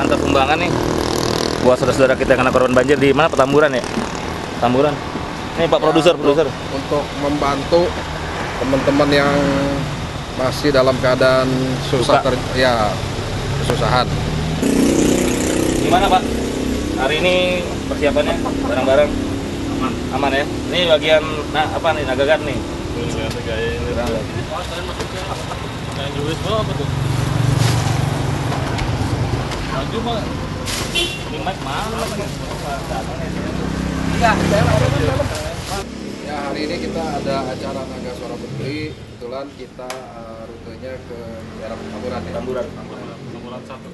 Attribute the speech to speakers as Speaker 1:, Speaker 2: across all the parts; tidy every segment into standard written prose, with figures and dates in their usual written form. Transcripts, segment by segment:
Speaker 1: mengantar sumbangan nih buat saudara-saudara kita yang kena korban banjir di mana, Petamburan ya? Petamburan. Ini Pak produser.
Speaker 2: Untuk membantu teman-teman yang masih dalam keadaan susah, kesusahan.
Speaker 1: Gimana Pak? Hari ini persiapannya barang-barang aman ya? Ini bagian apa nih, Nagagan nih?
Speaker 3: Yang jual apa tuh? Maju Pak.
Speaker 1: Ini mic mana?
Speaker 2: Ya, hari ini kita ada acara Naga Suara Peduli. Kebetulan kita rutenya ke daerah Petamburan ya.
Speaker 3: Petamburan 1.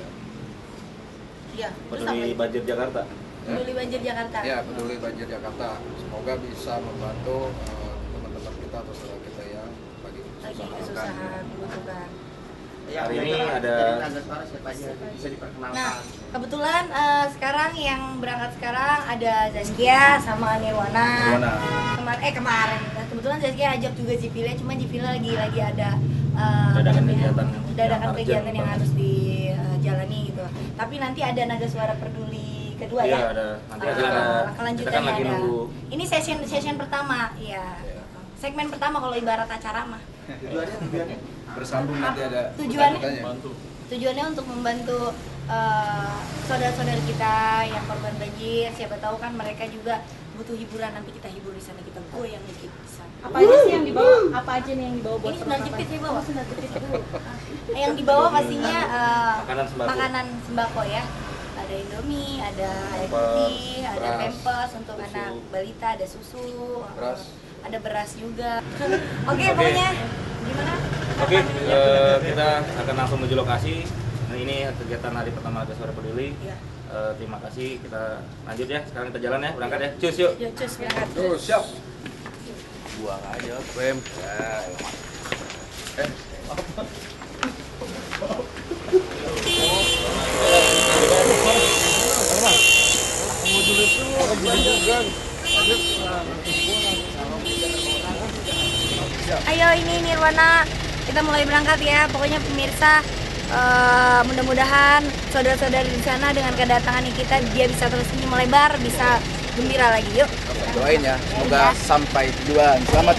Speaker 4: Iya,
Speaker 1: Peduli banjir Jakarta.
Speaker 4: Peduli banjir Jakarta.
Speaker 2: Ya, Peduli Banjir Jakarta. Semoga bisa membantu teman-teman kita atau saudara kita yang lagi
Speaker 4: kesusahan, membutuhkan.
Speaker 1: Hari ini ada
Speaker 5: bisa diperkenalkan.
Speaker 4: Nah, kebetulan sekarang yang berangkat sekarang ada Zaskia sama Nirwana. Kemarin. Kebetulan Zaskia ajak juga Jipila, cuma Jipila lagi ada dadakan kegiatan yang harus dijalani gitu. Tapi nanti ada Naga Suara Peduli kedua ya.
Speaker 1: Iya, ada. Nanti ada
Speaker 4: kelanjutannya
Speaker 1: kita kan lagi
Speaker 4: ada.
Speaker 1: nunggu.
Speaker 4: Ini session pertama, ya. Segmen pertama kalau ibarat acara mah.
Speaker 5: Tujuannya
Speaker 2: bersambung nanti ada
Speaker 4: Tujuannya untuk membantu saudara-saudara kita yang korban banjir. Siapa tahu kan mereka juga butuh hiburan, nanti kita hibur di sana, kita goyang dikit di sana.
Speaker 6: Apa aja sih yang dibawa? Apa aja nih yang dibawa buat
Speaker 4: Ini sendal jepit nih bawa.
Speaker 6: sendal jepit dulu.
Speaker 4: Yang dibawa pastinya
Speaker 1: Makanan
Speaker 4: makanan sembako ya. Ada Indomie, ada air putih, ada
Speaker 2: beras,
Speaker 4: pampers untuk
Speaker 2: susu,
Speaker 4: anak balita, ada susu,
Speaker 2: beras.
Speaker 4: ada beras juga. Oke, pokoknya gimana?
Speaker 1: Oke, kita akan langsung menuju lokasi. Nah, ini kegiatan hari pertama Naga Suara Peduli.
Speaker 4: Iya.
Speaker 1: Terima kasih, kita lanjut ya. Sekarang kita jalan ya, berangkat ya. Cus yuk.
Speaker 4: Yuk, cus berangkat.
Speaker 2: Siap.
Speaker 1: Buang aja frame.
Speaker 4: Ayo, ini Nirwana, kita mulai berangkat ya. Pokoknya pemirsa, mudah-mudahan saudara-saudari di sana dengan kedatangan kita dia bisa terus ini melebar, bisa gembira lagi. Yuk.
Speaker 5: Doain ya, semoga sampai tujuan. Selamat.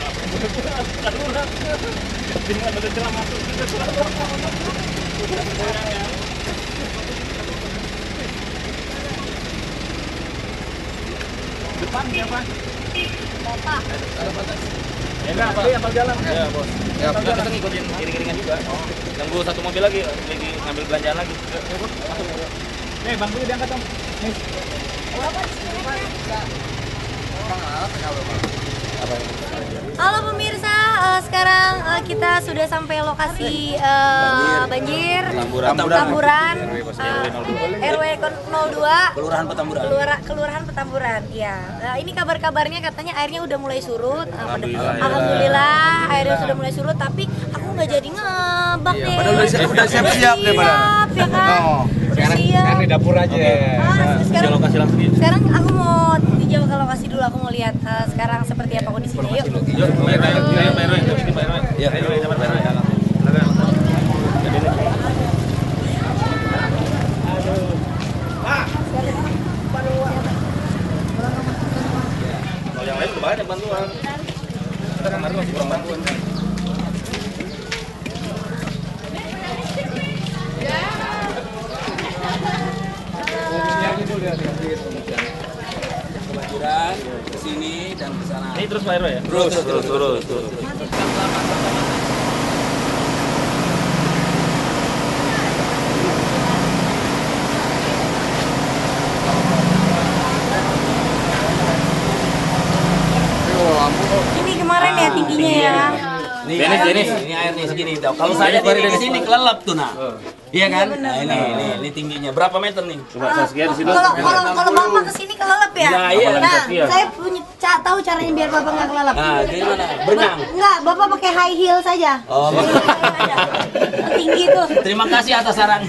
Speaker 3: Depan siapa?
Speaker 4: Bapak.
Speaker 3: Ya enggak, apa jalan?
Speaker 1: Ya, Bos. Ya, kita ngikutin iring-iringan juga. Tunggu satu mobil lagi ngambil belanjaan lagi.
Speaker 3: Nih, bangku diangkat Om. Nih.
Speaker 4: Halo pemirsa, sekarang kita sudah sampai lokasi banjir Petamburan, RW 02, Kelurahan Petamburan. Ya, ini kabar-kabarnya katanya airnya udah mulai surut. Alhamdulillah, airnya sudah mulai surut. Tapi aku nggak jadi ngebak deh.
Speaker 5: Padahal udah siap-siap deh,
Speaker 4: Siap, ya kan?
Speaker 2: Sekarang di dapur aja.
Speaker 4: Sekarang
Speaker 1: Lokasi langsung ya.
Speaker 4: sekarang aku mau dijauh ke lokasi dulu. Aku mau lihat sekarang seperti apa kondisinya. Yuk.
Speaker 1: Yuk, Pak RW. Sini Pak RW.
Speaker 5: Iya.
Speaker 1: Pak RW, zaman Pak RW. Kalau yang lain udah banyak bantuan. Kita kemarin masih kurang bantuan kan.
Speaker 5: Kebanjiran ke sini dan ke sana.
Speaker 1: Ini terus Pak RW ya? Terus.
Speaker 4: Ini kemarin ya tingginya ya.
Speaker 5: Nih,
Speaker 1: Denis.
Speaker 5: ini airnya segini. Kalau saya dari sini kelelep tuh nah. Iya kan? Nah, ini tingginya. Berapa meter nih?
Speaker 1: Coba Saskia di situ.
Speaker 4: Kalau Bapak kesini kelelep ya?
Speaker 5: Iya.
Speaker 4: Nah,
Speaker 1: Saskia.
Speaker 4: saya punya tahu caranya biar Bapak nggak kelelep.
Speaker 5: Nah, gimana? Berenang.
Speaker 4: Enggak, Bapak pakai high heel saja.
Speaker 5: Oh,
Speaker 4: Tinggi tuh.
Speaker 5: terima kasih atas sarannya.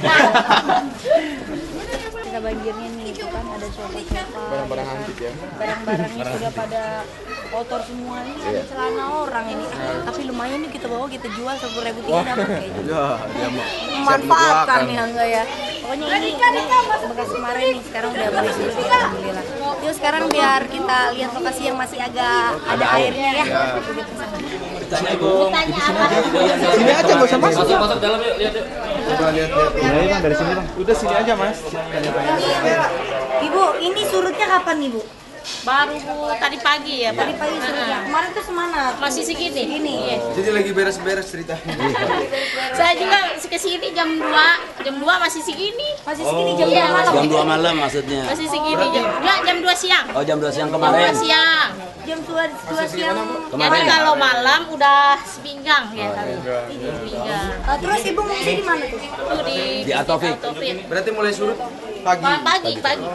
Speaker 4: Kita banjirnya nih, itu kan ada sofa-sofa.
Speaker 2: Barang-barang antik ya.
Speaker 4: Barang-barangnya sudah pada kotor semua. Ini ada celana orang ini. Tapi lumayan nih kita bawa, kita jual 10.000 dapat kayak gitu.
Speaker 2: Ya, dia mau.
Speaker 4: Memanfaatkan ya enggak ya. pokoknya ini bekas kemarin nih, sekarang udah mulai surut alhamdulillah. Yuk sekarang biar kita lihat lokasi yang masih agak ada airnya ya.
Speaker 5: Tanya Ibu.
Speaker 2: Sini aja nggak usah masuk.
Speaker 1: Masuk dalam yuk, lihat yuk.
Speaker 2: Coba lihat.
Speaker 3: Ya, Bang, dari sini, Bang. Udah sini aja, Mas.
Speaker 4: Ibu, ini surutnya kapan nih Bu?
Speaker 6: Baru Bu, tadi pagi ya Pak.
Speaker 4: Tadi pagi surutnya. Kemarin tuh semana?
Speaker 6: Masih segini.
Speaker 4: Ini.
Speaker 2: Jadi lagi beres-beres ceritanya.
Speaker 6: Saya juga kesini jam 2 masih segini.
Speaker 4: Masih segini jam
Speaker 6: Iya,
Speaker 4: berapa malam?
Speaker 5: Jam 2 malam maksudnya.
Speaker 6: Masih segini jam 2 siang.
Speaker 5: Oh, jam 2 siang
Speaker 6: Jam
Speaker 5: kemarin.
Speaker 6: 2 siang.
Speaker 4: Jam 2 siang.
Speaker 6: Jadi
Speaker 5: Kemarin.
Speaker 6: kalau malam udah sepinggang ya tadi. Sepinggang.
Speaker 4: Terus ibu ngungsi di mana tuh?
Speaker 6: Itu
Speaker 5: Di Atofik.
Speaker 2: Berarti mulai surut pagi.
Speaker 6: Pagi.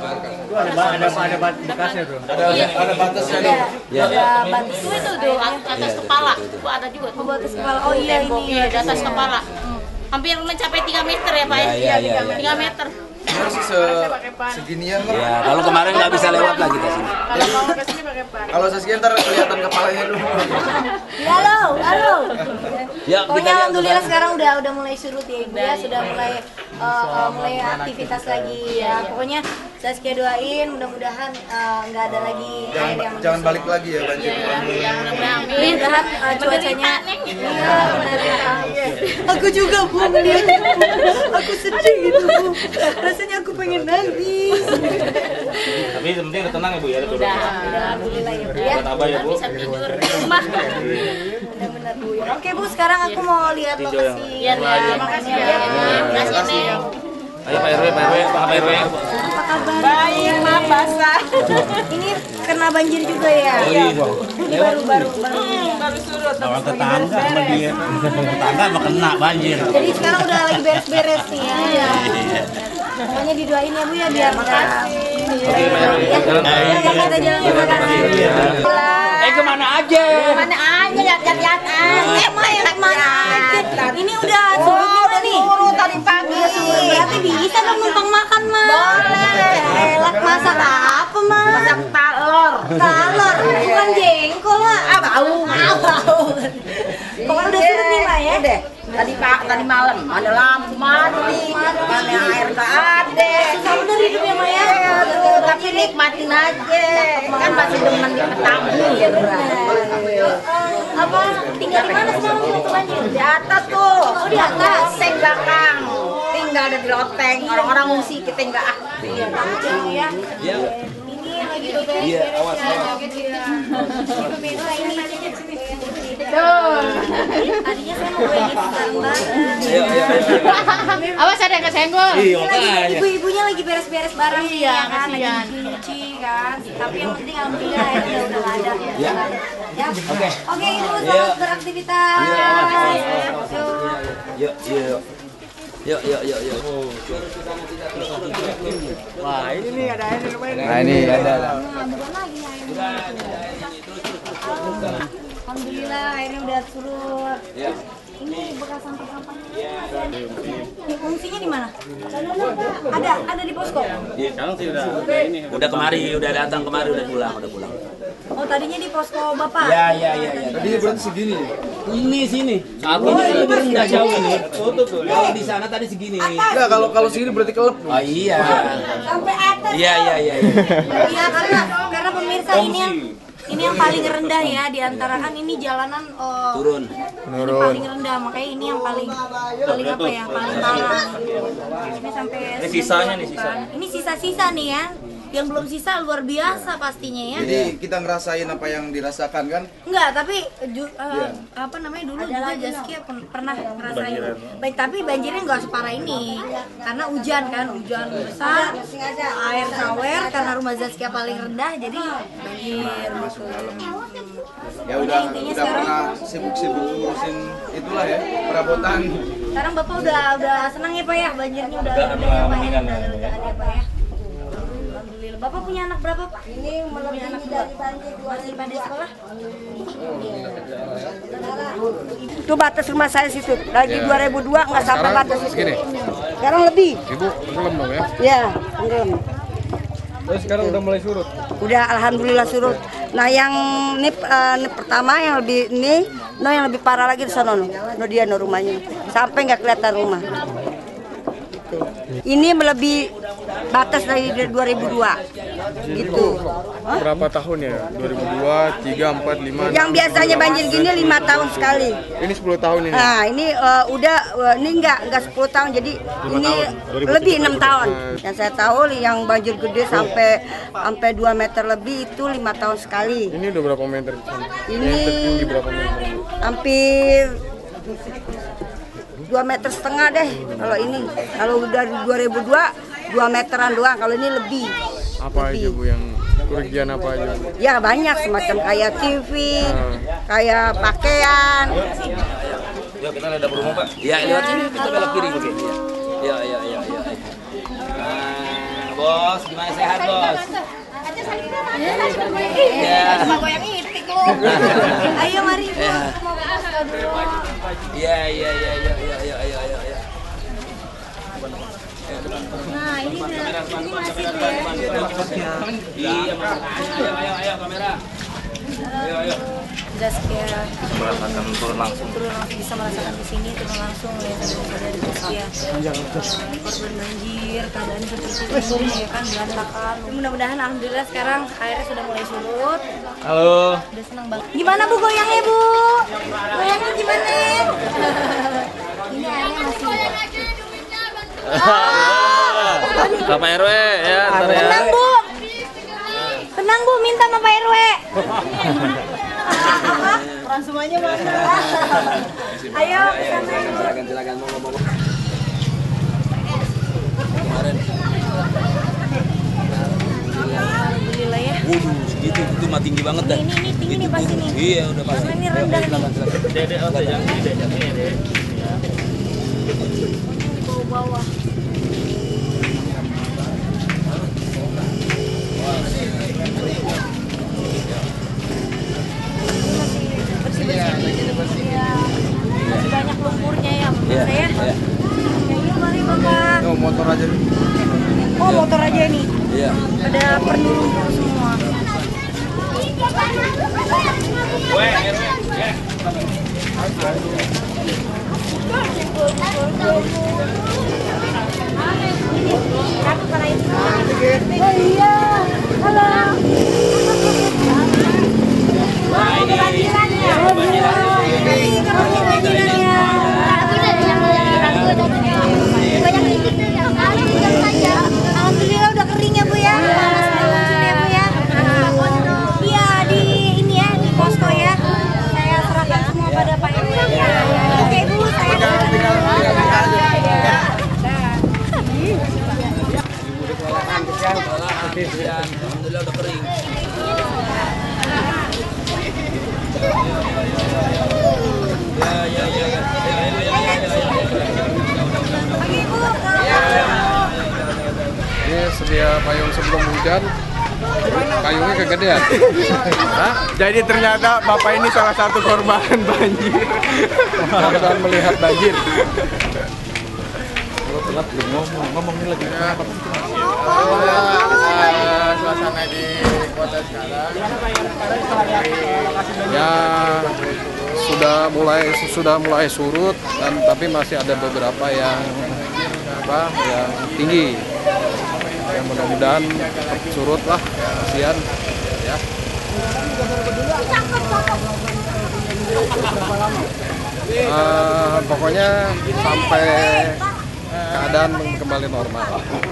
Speaker 3: Ada bekasnya tuh.
Speaker 2: Ada batasnya nih.
Speaker 5: Ya.
Speaker 4: Ada batas.
Speaker 6: Itu tuh atas kepala. Itu ada juga tuh.
Speaker 4: Batas kepala. Oh iya ini.
Speaker 6: Iya, di atas kepala. Hampir mencapai 3 meter ya Pak ya?
Speaker 5: Iya, iya, iya.
Speaker 6: 3 meter.
Speaker 2: Masih seginian lah.
Speaker 5: Ya, kalau kemarin nggak bisa lewat lagi ke sini.
Speaker 6: Kalau mau ke sini pakai Pak.
Speaker 2: Kalau sekian ntar kelihatan kepalanya dulu.
Speaker 4: Halo.
Speaker 5: Ya, kita
Speaker 4: Pokoknya
Speaker 5: lihat
Speaker 4: alhamdulillah
Speaker 5: sekarang.
Speaker 4: sekarang udah mulai surut ya Ibu ya, sudah mulai aktivitas lagi ya. Pokoknya Saskia doain mudah-mudahan nggak ada lagi air yang
Speaker 2: Jangan balik lagi ya banjir.
Speaker 4: mudah-mudahan cuacanya iya benar ya. Aku juga Bu ngeliat aku sedih gitu Bu, rasanya aku pengen nangis.
Speaker 1: Tapi yang penting udah tenang ya Bu ya.
Speaker 6: Udah.
Speaker 4: Alhamdulillah ya Bu ya.
Speaker 1: Buat apa ya Bu?
Speaker 6: Bisa tidur di rumah.
Speaker 4: Benar-benar Bu ya. Oke Bu, sekarang aku mau lihat lokasi.
Speaker 6: Iya, makasih ya. Makasih Neng.
Speaker 1: Ayo Pak RW, Pak RW.
Speaker 4: Apa kabar?
Speaker 6: Baik, maaf basah.
Speaker 4: Ini kena banjir juga ya? Iya. Ini baru.
Speaker 7: Orang tetangga sama dia. Tetangga mah kena banjir.
Speaker 4: Jadi sekarang udah lagi beres-beres nih ya. Pokoknya didoain ya Bu ya biar nggak. Ya, kita jalan terima kasih.
Speaker 5: Kemana aja?
Speaker 6: Mana aja lihat-lihat aja.
Speaker 4: Kemana aja? Ini udah surut nih.
Speaker 6: Turun tadi pagi.
Speaker 4: Berarti bisa dong numpang makan mah. Boleh. Elak masak apa mah?
Speaker 6: Masak talor.
Speaker 4: Talor, bukan jengkol mah. Bau. Pokoknya udah surut nih Mak ya.
Speaker 6: Tadi malam ada lampu mati, mana air nggak ada.
Speaker 4: Susah bener hidupnya Mak ya.
Speaker 6: Aduh, tapi nikmatin aja. Kan masih demen di Petanggi ya
Speaker 4: Apa tinggal di mana sekarang waktu banjir?
Speaker 6: Di atas tuh.
Speaker 4: Oh di atas.
Speaker 6: Loteng belakang. Tinggal ada di loteng. Orang-orang ngungsi kita nggak aktif.
Speaker 4: Ya.
Speaker 5: Ya.
Speaker 4: Ini yang lagi beres.
Speaker 5: Iya, awas.
Speaker 4: Pemirsa ini tadinya saya mau pengen sekarang banget.
Speaker 5: Ayo.
Speaker 6: Awas ada yang kesenggol.
Speaker 5: Iya,
Speaker 4: Ini lagi
Speaker 5: makanya.
Speaker 4: ibu-ibunya lagi beres-beres barang nih
Speaker 6: Iya,
Speaker 4: ya kan,
Speaker 6: kasihan.
Speaker 4: lagi nyuci kan. Tapi yang penting alhamdulillah airnya udah nggak ada.
Speaker 5: Ya.
Speaker 4: Ya.
Speaker 5: Oke.
Speaker 4: Oke, Ibu
Speaker 5: Iya.
Speaker 4: selamat beraktivitas.
Speaker 5: Iya, awas.
Speaker 4: Yuk.
Speaker 5: Yuk.
Speaker 3: Wah, ini nih ada air lumayan.
Speaker 2: Nah ini ada.
Speaker 4: Alhamdulillah airnya udah surut.
Speaker 5: Ya.
Speaker 4: Ini bekas sampah-sampahnya. Ini fungsinya di mana? Ada di posko.
Speaker 3: Sekarang sih udah ini.
Speaker 5: Udah datang kemari, udah pulang.
Speaker 4: Oh, tadinya di posko Bapak.
Speaker 5: Ya.
Speaker 2: Tadi berarti segini.
Speaker 5: Ini sini. Saat ini lebih rendah jauh ini. Kalau di sana tadi segini.
Speaker 2: Enggak, kalau segini berarti kelep.
Speaker 5: Oh iya.
Speaker 4: Sampai atas.
Speaker 5: Iya.
Speaker 4: Iya, karena pemirsa ini yang paling rendah ya di antara kan ini jalanan
Speaker 5: Turun.
Speaker 4: ini paling rendah, makanya ini yang paling apa ya, paling parah. Ini sampai
Speaker 1: Ini sisanya nih, sisa.
Speaker 4: Ini sisa-sisa nih ya. Yang belum sisa luar biasa pastinya ya.
Speaker 2: Jadi kita ngerasain apa yang dirasakan kan?
Speaker 4: Enggak, tapi apa namanya dulu juga Zaskia pernah ngerasain. Baik, tapi banjirnya enggak separah ini. Karena hujan besar, air sawer karena rumah Zaskia paling rendah jadi banjir gitu.
Speaker 2: Ya udah pernah sibuk-sibuk ngurusin itulah ya, perabotan.
Speaker 4: Sekarang Bapak udah senang ya Pak ya, banjirnya udah
Speaker 1: Udah
Speaker 4: ada ya Pak ya.
Speaker 1: mendingan
Speaker 4: Udah ada ya Pak ya. Alhamdulillah. Bapak punya anak berapa Pak? Ini punya anak dua. Masih pada sekolah?
Speaker 8: Itu batas rumah saya situ. Lagi 2002 nggak sampai batas itu. Sekarang lebih.
Speaker 2: Ibu, tenggelam dong ya?
Speaker 8: Ya, tenggelam.
Speaker 3: Terus sekarang udah mulai surut.
Speaker 8: Udah alhamdulillah surut. Nah yang ini pertama yang lebih yang lebih parah lagi di sana no dia rumahnya sampai nggak kelihatan rumah. Gitu. Ini melebihi batas dari 2002. Gitu.
Speaker 2: Berapa tahun ya? 2002, 3, 4, 5.
Speaker 8: Yang biasanya banjir gini 5 tahun sekali.
Speaker 2: Ini 10 tahun ini.
Speaker 8: Nah, ini ini enggak 10 tahun, jadi ini lebih 6 tahun. Yang saya tahu yang banjir gede sampai 2 meter lebih itu 5 tahun sekali.
Speaker 2: Ini udah berapa meter?
Speaker 8: Ini
Speaker 2: Tertinggi berapa meter?
Speaker 8: hampir 2,5 meter deh kalau ini. Kalau dari 2002 2 meteran doang, kalau ini lebih.
Speaker 2: Apa aja Bu yang kerugian apa aja?
Speaker 8: Ya banyak, semacam kayak TV, kayak pakaian.
Speaker 1: Yuk kita lihat dapur umum Pak.
Speaker 5: Ya, lewat sini kita belok kiri oke. Iya. Nah, Bos, gimana sehat, Bos? Ya.
Speaker 4: Goyang itik lu. Ayo mari Bu.
Speaker 5: Iya.
Speaker 4: Nah, ini masih
Speaker 5: Iya, ayo kamera. Ayo.
Speaker 4: sudah sekian
Speaker 1: Merasakan turun langsung.
Speaker 4: bisa merasakan di sini turun langsung lihat dari Ruskia. Korban banjir, keadaan seperti ini ya kan berantakan. Mudah-mudahan alhamdulillah sekarang airnya sudah mulai surut.
Speaker 1: Halo.
Speaker 4: Udah senang banget. Gimana Bu goyangnya Bu? Goyangnya gimana? Ini airnya masih.
Speaker 1: Bapak RW ya, ntar ya.
Speaker 4: Tenang Bu. Tenang Bu, minta sama Pak RW. Orang semuanya mana? Ayo,
Speaker 5: Silakan mau.
Speaker 4: alhamdulillah ya.
Speaker 5: Waduh, segitu itu mah tinggi banget dah.
Speaker 4: Ini tinggi nih pasti nih.
Speaker 5: Iya, udah pasti.
Speaker 4: Ini rendah nih.
Speaker 1: Dede, jangan Dede.
Speaker 4: Di bawah-bawah. Bersih-bersih. Iya. Masih banyak lumpurnya ya, menurut saya. Ini mari Bapak.
Speaker 2: Oh, motor aja nih.
Speaker 4: Oh, motor aja nih.
Speaker 5: Iya.
Speaker 4: Ada penuh lumpur semua. Oh iya, halo. Alhamdulillah udah kering ya Bu ya. Alhamdulillah Bu ya. Iya di ini ya di posko ya. Saya serahkan semua pada Pak RW ya. Oke Bu, saya
Speaker 5: Alhamdulillah udah kering.
Speaker 2: Ini sedia payung sebelum hujan. Payungnya kegedean.
Speaker 3: Jadi ternyata Bapak ini salah satu korban banjir.
Speaker 2: Korban melihat banjir.
Speaker 3: Telat belum ngomong ini lagi. Suasana di kota sekarang.
Speaker 2: Ya sudah mulai surut dan tapi masih ada beberapa yang tinggi. Ya mudah-mudahan surut lah, kasihan ya. Pokoknya sampai keadaan kembali normal.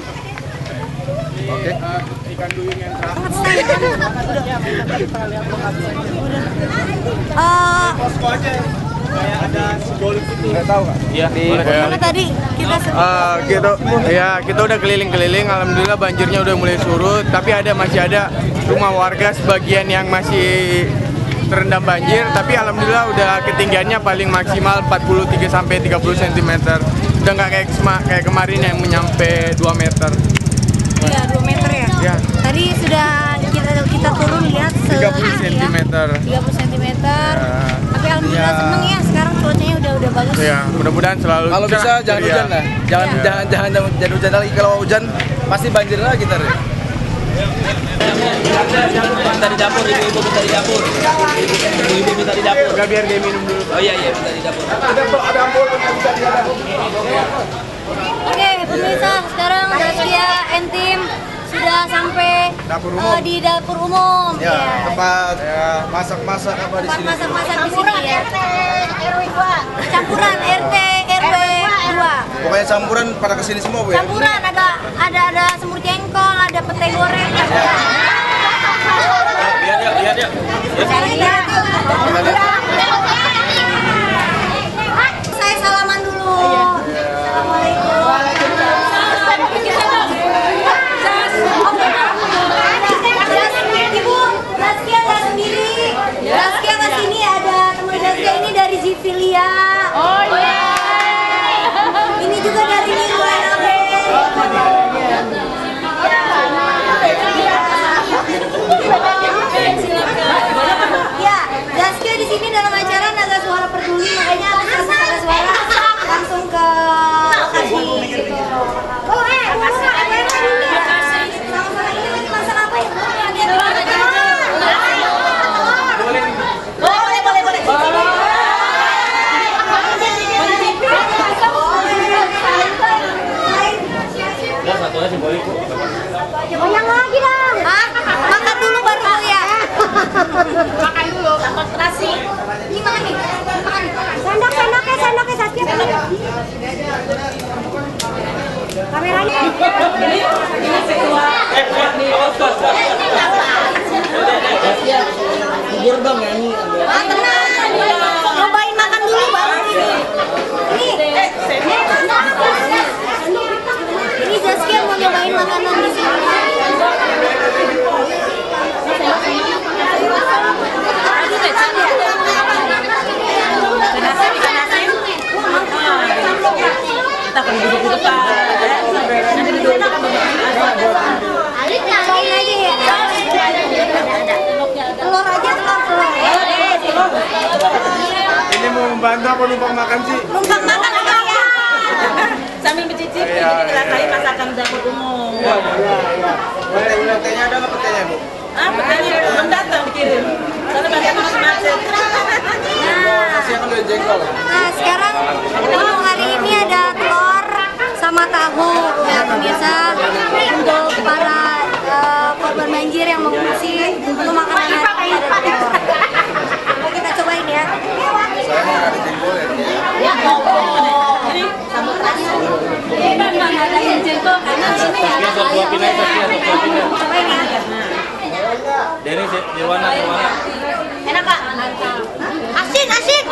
Speaker 2: Oke.
Speaker 3: Ikan duyung yang terakhir. Posko aja. Kayak ada golf itu. Nggak tahu nggak?
Speaker 1: Iya.
Speaker 4: Mana tadi kita
Speaker 3: Kita udah keliling-keliling. Alhamdulillah banjirnya udah mulai surut. Tapi masih ada rumah warga sebagian yang masih terendam banjir. Tapi alhamdulillah udah ketinggiannya paling maksimal 43 sampai 30 cm. Udah nggak kayak kemarin yang menyampe 2 meter.
Speaker 4: Iya 2 meter ya.
Speaker 3: Ya.
Speaker 4: Tadi sudah kita turun lihat
Speaker 3: 30 cm.
Speaker 4: 30 cm. Tapi alhamdulillah seneng ya sekarang cuacanya udah bagus.
Speaker 3: Ya, mudah-mudahan selalu
Speaker 2: Kalau bisa jangan hujan lah. Jangan hujan lagi. Kalau hujan pasti banjir lagi ntar.
Speaker 5: Minta di dapur, ibu minta di dapur. Ibu minta di dapur.
Speaker 3: Enggak, biar dia minum dulu.
Speaker 5: Oh iya minta di dapur.
Speaker 3: Ada ampul yang bisa di dapur.
Speaker 4: Oke, Pemirsa, sekarang Zaskia and tim sudah sampai
Speaker 3: Dapur umum.
Speaker 4: di dapur umum.
Speaker 3: Ya,
Speaker 4: Iya.
Speaker 3: tempat masak-masak apa di
Speaker 4: Tempat
Speaker 3: sini?
Speaker 4: masak-masak di sini ya.
Speaker 6: RW 2.
Speaker 4: Campuran RT RW 2.
Speaker 3: Pokoknya campuran pada kesini semua Bu ya?
Speaker 4: Campuran ada semur jengkol, ada pete goreng.
Speaker 1: Lihat ya.
Speaker 4: Saya salaman dulu. Assalamualaikum. Ibu, Zaskia nggak sendiri. Zaskia kesini ada teman Zaskia ini dari Zivilia. Oh iya. Ini juga dari UNAB. Ya, Zaskia di sini dalam acara Naga Suara Peduli, makanya atas Naga Suara langsung ke lokasi. Sama-sama ini lagi masak apa ya?
Speaker 1: Ya, satu aja simbolik Bu.
Speaker 4: Oh, yang lagi dong. Makan dulu baru ya.
Speaker 6: Makan dulu, dapat nasi.
Speaker 4: Ini makan nih. Makan. Sendoknya Zaskia. Kameranya.
Speaker 7: Gerbang ya ini.
Speaker 4: Tenang. Cobain makan dulu baru ini. Ini Zaskia mau nyobain makanan di sini.
Speaker 6: Kita akan duduk di depan. Nanti duduk di depan.
Speaker 4: Cobain aja ya. Telur aja, telur.
Speaker 3: Ini mau membantu apa numpang makan sih?
Speaker 4: Numpang makan apa ya?
Speaker 6: Sambil mencicipi, jadi rasain masakan dapur umum.
Speaker 3: Boleh petenya ada nggak petenya Bu?
Speaker 6: Ah, petanya belum datang dikirim. Soalnya banyak macet.
Speaker 3: Kasih akan udah jengkol.
Speaker 4: Nah, sekarang menu hari ini ada telur sama tahu ya pemirsa untuk para korban banjir yang mengungsi untuk makanan hari ini ada telur. Mau kita cobain ya.
Speaker 3: Saya mau ada jengkol ya.
Speaker 6: Ya, ini sambal aja. Memang ada yang jengkol karena ini
Speaker 1: Zaskia sok suapin aja, Zaskia sok suapin aja.
Speaker 4: Cobain ya.
Speaker 1: Denny, Nirwana.
Speaker 6: enak Kak. Asin.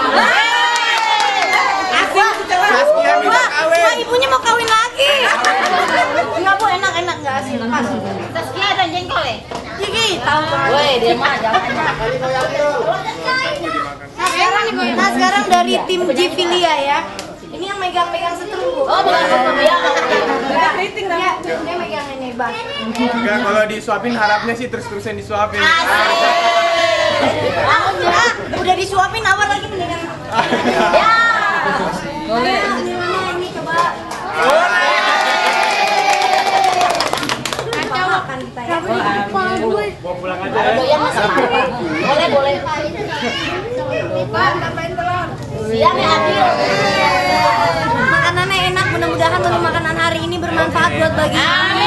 Speaker 3: Zaskia minta kawin.
Speaker 4: Wah, ibunya mau kawin lagi.
Speaker 6: Enggak Bu, enak enggak asin. Pas. Zaskia ada jengkol ya?
Speaker 4: Gigi, tahu banget.
Speaker 6: Woi, dia mah jangan.
Speaker 4: Nah, sekarang dari tim Zivilia ya. Ini yang megang setrum.
Speaker 6: Oh, bukan satu ya.
Speaker 4: Keriting dah. Dia megang ini, Bang.
Speaker 3: Enggak, kalau disuapin harapnya sih terus-terusan disuapin.
Speaker 4: Udah disuapin awal lagi mendingan. Ya. Boleh. Ini coba. Kacau makan kita ya.
Speaker 3: Bawa pulang aja ya.
Speaker 6: Doyan masak apa? Boleh.
Speaker 4: Tambahin telur.
Speaker 6: Siang ya Adil.
Speaker 4: Makanannya enak, mudah-mudahan menu makanan hari ini bermanfaat buat bagi.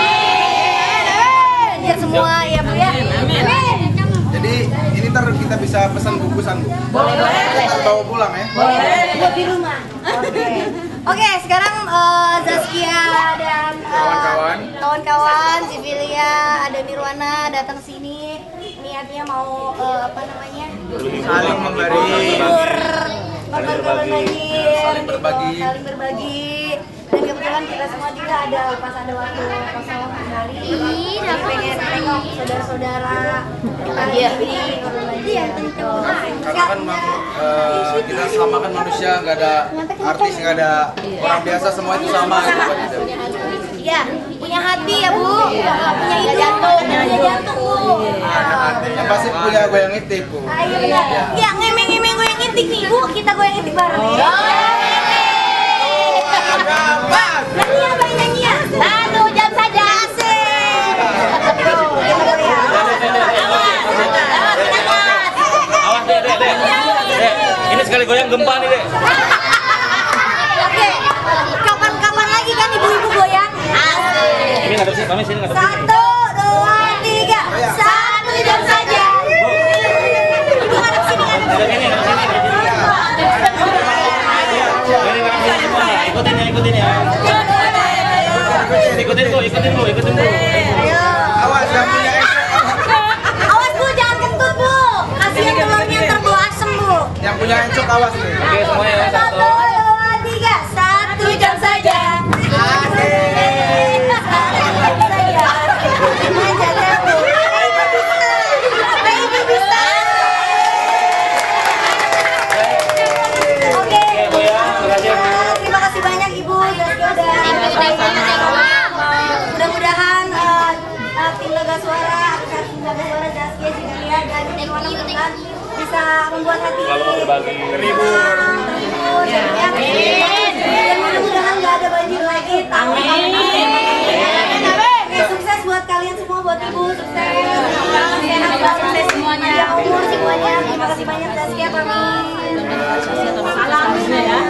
Speaker 4: Amin. Biar semua ya Bu ya. Amin.
Speaker 3: Jadi ini ntar kita bisa pesan bungkusan Bu.
Speaker 6: Boleh.
Speaker 3: Ntar bawa pulang ya.
Speaker 4: Boleh. Buat di rumah. Oke, sekarang Zaskia dan kawan-kawan Zivilia, ada Nirwana datang sini. Niatnya mau apa namanya?
Speaker 3: Saling memberi.
Speaker 4: Saling berbagi. Dan kebetulan kita semua juga ada pas ada waktu kosong hari ini pengen tengok saudara-saudara kita ini gitu.
Speaker 2: Karena kan kita selamatkan manusia, nggak ada artis, nggak ada orang biasa, semua itu sama gitu kan.
Speaker 4: Iya, punya hati ya Bu, punya jantung Bu.
Speaker 2: Yang pasti punya goyang itik Bu.
Speaker 4: Iya benar. Ya ngemeng-ngemeng goyang itik nih Bu, kita goyang itik bareng ya. Nyanyi ya.
Speaker 6: Satu jam saja.
Speaker 1: Awas deh. Ini sekali goyang gempa nih deh.
Speaker 4: Oke, kapan-kapan lagi kan ibu-ibu goyang?
Speaker 1: Kami sini nggak
Speaker 4: 1, 2, 3. 1 jam saja. Ibu ngadep sini, ngadep sini.
Speaker 1: Ikutin ya. Ikutin bu.
Speaker 4: Ayo.
Speaker 3: Awas, yang punya
Speaker 4: Awas Bu, jangan kentut Bu. Kasihan telurnya terbawa asem Bu.
Speaker 3: yang punya encok awas nih.
Speaker 1: Oke, semuanya ya.
Speaker 4: 1, 2, 3. 1 jam saja. Terima kasih banyak Ibu mudah-mudahan tim Naga Suara, tim Naga Suara Zaskia, Zinalia dan teman-teman bisa membuat hati terhibur dan mudah-mudahan nggak ada banjir lagi. Amin. Sukses buat kalian semua, buat Ibu sukses. Sukses semuanya. Umur semuanya. Terima kasih banyak Zaskia, pamit. Salam ya.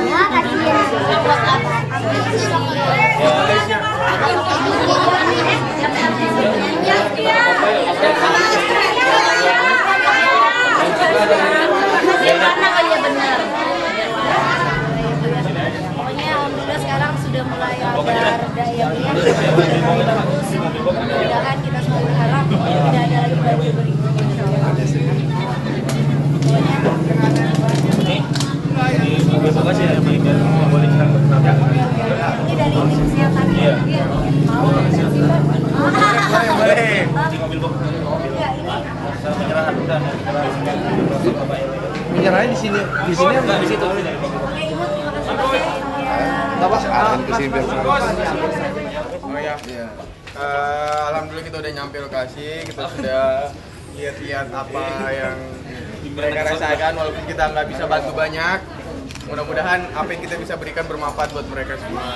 Speaker 4: Pokoknya alhamdulillah sekarang sudah mulai ada daya mudah-mudahan kita semua berharap tidak ada lagi banjir berikutnya. Ini dari tim kesehatan.
Speaker 3: Boleh. Menyerahnya di sini. Di sini apa di situ?
Speaker 4: Oke, Ibu, terima kasih banyak.
Speaker 3: Apa?
Speaker 2: Oh ya.
Speaker 3: Alhamdulillah kita udah nyampe lokasi, kita sudah lihat-lihat apa yang mereka rasakan walaupun kita nggak bisa bantu banyak. Mudah-mudahan apa yang kita bisa berikan bermanfaat buat mereka semua.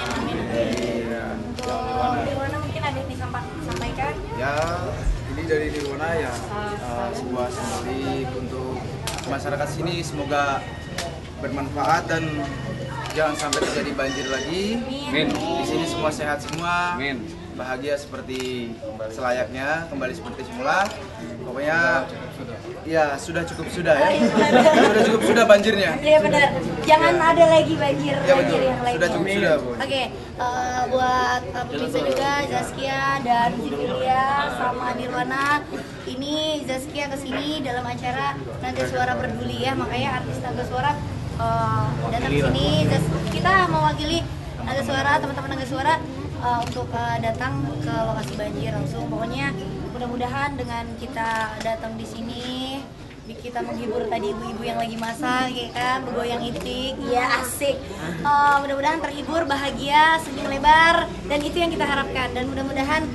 Speaker 4: Nirwana mungkin ada yang disampaikan?
Speaker 2: Ya, ini dari Nirwana ya sebuah simbolik untuk masyarakat sini, semoga bermanfaat dan jangan sampai terjadi banjir lagi.
Speaker 4: Amin.
Speaker 2: Di sini semua sehat semua.
Speaker 3: Amin.
Speaker 2: Bahagia seperti selayaknya, kembali seperti semula. Pokoknya ya sudah cukup sudah ya. Sudah cukup sudah banjirnya.
Speaker 4: Iya benar. Jangan ada lagi banjir
Speaker 2: Ya betul.
Speaker 4: yang lainnya.
Speaker 2: Sudah cukup sudah, Bu.
Speaker 4: Oke, buat pemirsa juga Zaskia dan Zinalia sama Nirwana. Ini Zaskia kesini dalam acara Naga Suara Peduli ya, makanya artis Naga Suara datang ke sini. Kita mewakili Naga Suara, teman-teman Naga Suara untuk datang ke lokasi banjir langsung. Pokoknya mudah-mudahan dengan kita datang di sini kita menghibur tadi ibu-ibu yang lagi masak, ya kan, bergoyang itik, ya asik. Mudah-mudahan terhibur, bahagia, senyum lebar, dan itu yang kita harapkan. Dan mudah-mudahan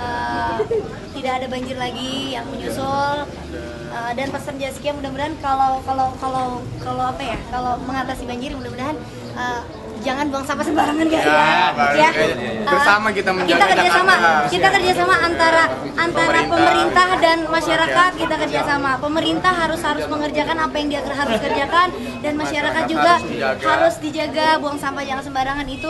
Speaker 4: tidak ada banjir lagi yang menyusul. Dan pesan Zaskia mudah-mudahan kalau apa ya, kalau mengatasi banjir mudah-mudahan jangan buang sampah sembarangan guys ya.
Speaker 3: Bersama kita menjaga Jakarta.
Speaker 4: Kita kerjasama antara pemerintah dan masyarakat. Kita kerjasama. Pemerintah harus mengerjakan apa yang dia harus kerjakan, dan masyarakat juga harus dijaga, buang sampah jangan sembarangan. Itu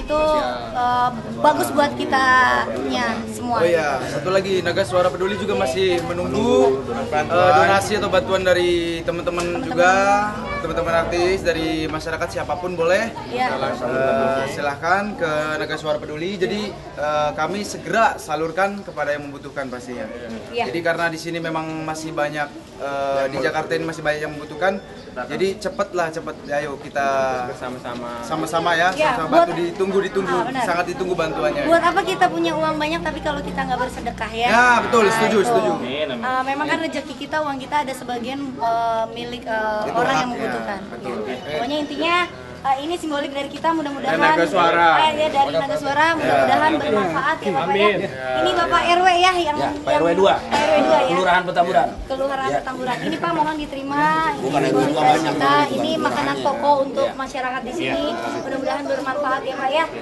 Speaker 4: bagus buat kitanya semua.
Speaker 2: Oh iya, satu lagi Naga Suara Peduli juga masih menunggu donasi atau bantuan dari teman-teman juga, teman-teman artis dari masyarakat siapapun boleh.
Speaker 4: Ya.
Speaker 2: Silahkan ke Naga Suara Peduli. Jadi kami segera salurkan kepada yang membutuhkan pastinya.
Speaker 4: Ya.
Speaker 2: Jadi karena di sini memang masih banyak di Jakarta ini masih banyak yang membutuhkan. Jadi cepet, ayo kita sama-sama ya,
Speaker 4: Ya,
Speaker 2: sama-sama bantu, ditunggu, sangat ditunggu bantuannya.
Speaker 4: Buat apa kita punya uang banyak tapi kalau kita nggak bersedekah ya?
Speaker 2: Ya betul, setuju.
Speaker 4: Memang kan rezeki kita, uang kita ada sebagian milik orang yang membutuhkan. Pokoknya intinya ini simbolik dari kita, mudah-mudahan
Speaker 3: Naga Suara.
Speaker 4: Ya, dari Naga Suara mudah-mudahan bermanfaat ya Bapak ya. Ini Bapak RW ya yang
Speaker 5: Pak RW 2.
Speaker 4: Pak RW 2 ya.
Speaker 5: Kelurahan Petamburan.
Speaker 4: Kelurahan Petamburan. Ini Pak mohon diterima.
Speaker 5: Bukan
Speaker 4: Ini
Speaker 5: itu,
Speaker 4: simbolik
Speaker 5: Pak,
Speaker 4: dari
Speaker 5: banyak.
Speaker 4: kita. Ini makanan pokok untuk masyarakat di sini. Mudah-mudahan bermanfaat ya Pak ya.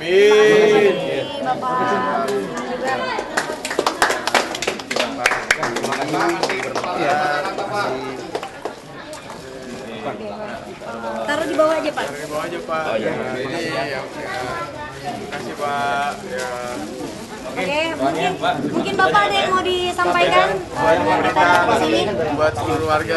Speaker 4: Bapak juga. Taruh di bawah aja Pak.
Speaker 3: Di bawah aja Pak.
Speaker 5: Oh, iya.
Speaker 3: Ini ya. Terima kasih Pak. Ya.
Speaker 4: Oke, mungkin Bapak ada yang mau disampaikan dengan kita di sini
Speaker 3: buat seluruh warga.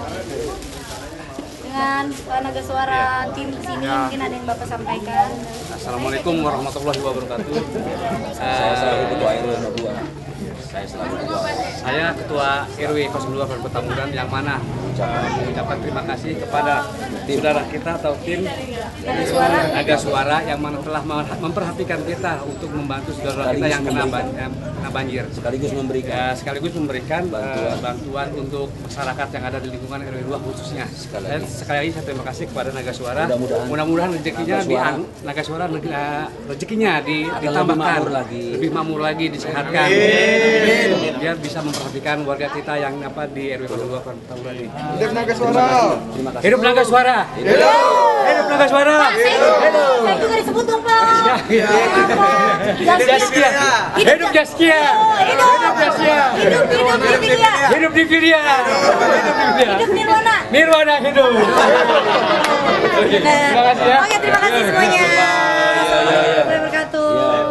Speaker 4: dengan Naga Suara tim kesini, mungkin ada yang Bapak sampaikan.
Speaker 9: Assalamualaikum warahmatullahi wabarakatuh.
Speaker 5: Saya selaku Ketua RW 02. Saya selaku Ketua.
Speaker 9: Saya Ketua RW 02 Kabupaten Petamburan yang mana mengucapkan terima kasih kepada saudara kita atau tim Naga Suara yang mana telah memperhatikan kita untuk membantu saudara kita yang kena banjir.
Speaker 5: Sekaligus memberikan
Speaker 9: bantuan untuk masyarakat yang ada di lingkungan RW 2 khususnya. Dan sekali lagi saya terima kasih kepada Naga Suara. Mudah-mudahan rezekinya Naga Suara rezekinya ditambahkan lebih makmur lagi, disehatkan. Biar bisa memperhatikan warga kita yang di RW 02 Petamburan ini.
Speaker 3: Hidup Naga Suara.
Speaker 9: Hidup Naga Suara. Hidup Naga Suara.
Speaker 4: Saya juga disebut dong, Pak.
Speaker 9: Jaskia. Hidup Jaskia. Hidup Jaskia.
Speaker 4: Hidup Diviria.
Speaker 9: Hidup Diviria.
Speaker 4: Hidup Nirwana.
Speaker 9: Nirwana hidup. Terima kasih ya.
Speaker 4: Oke, terima kasih semuanya. Assalamualaikum warahmatullahi wabarakatuh.